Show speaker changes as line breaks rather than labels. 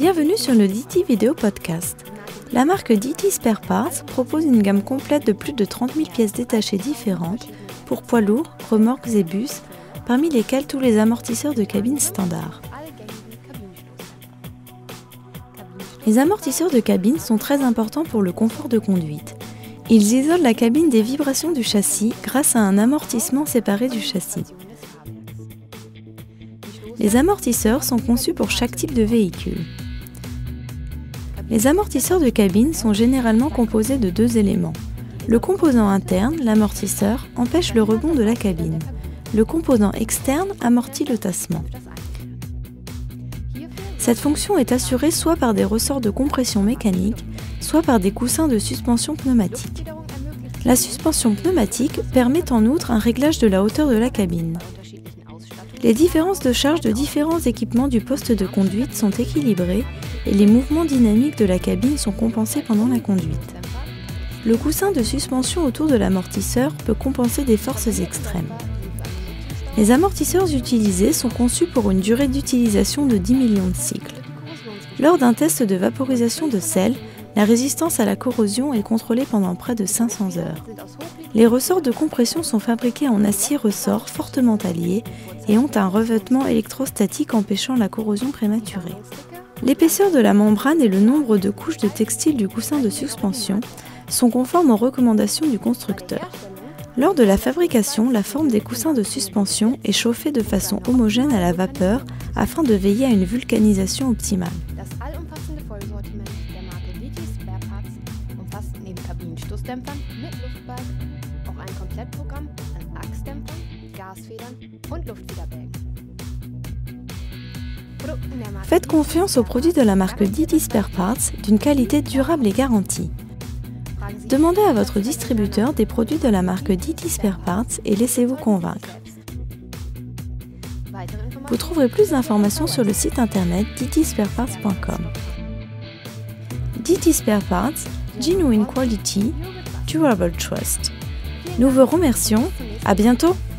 Bienvenue sur le DT Video Podcast. La marque DT Spare Parts propose une gamme complète de plus de 30 000 pièces détachées différentes pour poids lourds, remorques et bus, parmi lesquels tous les amortisseurs de cabine standard. Les amortisseurs de cabine sont très importants pour le confort de conduite. Ils isolent la cabine des vibrations du châssis grâce à un amortissement séparé du châssis. Les amortisseurs sont conçus pour chaque type de véhicule. Les amortisseurs de cabine sont généralement composés de deux éléments. Le composant interne, l'amortisseur, empêche le rebond de la cabine. Le composant externe amortit le tassement. Cette fonction est assurée soit par des ressorts de compression mécanique, soit par des coussins de suspension pneumatique. La suspension pneumatique permet en outre un réglage de la hauteur de la cabine. Les différences de charge de différents équipements du poste de conduite sont équilibrées et les mouvements dynamiques de la cabine sont compensés pendant la conduite. Le coussin de suspension autour de l'amortisseur peut compenser des forces extrêmes. Les amortisseurs utilisés sont conçus pour une durée d'utilisation de 10 millions de cycles. Lors d'un test de vaporisation de sel, la résistance à la corrosion est contrôlée pendant près de 500 heures. Les ressorts de compression sont fabriqués en acier ressort fortement allié et ont un revêtement électrostatique empêchant la corrosion prématurée. L'épaisseur de la membrane et le nombre de couches de textile du coussin de suspension sont conformes aux recommandations du constructeur. Lors de la fabrication, la forme des coussins de suspension est chauffée de façon homogène à la vapeur afin de veiller à une vulcanisation optimale. Faites confiance aux produits de la marque DT Spare Parts d'une qualité durable et garantie. Demandez à votre distributeur des produits de la marque DT Spare Parts et laissez-vous convaincre. Vous trouverez plus d'informations sur le site internet dtspareparts.com. DT Spare Parts, Genuine Quality, Durable Trust. Nous vous remercions, à bientôt!